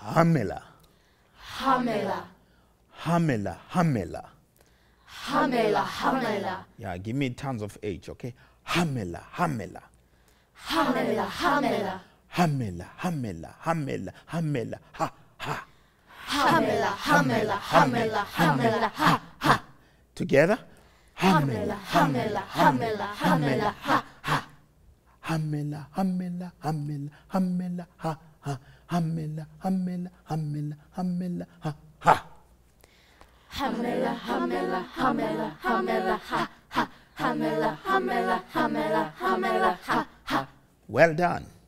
Hamela. Hamela. Hamela. Hamela. Hamela. Hamela. Yeah, give me tons of H, okay? Hamela. Hamela. Hamela. Hamela. Hamela. Hamela. Hamela. Hamela. Ha. Ha. Hamela. Hamela. Hamela. Hamela. Ha. Ha. Together. Hamela. Hamela. Hamela. Hamela. Ha. Ha. Hamela. Hamela. Hamela. Hamela. Ha. Ha. Hamela. Hamela. Hamela. Hamela. Ha. Ha. Hamela. Hamela. Hamela. Hamela. Ha. Ha. Hamela. Hamela. Hamela. Hamela. Ha. Ha. Well done.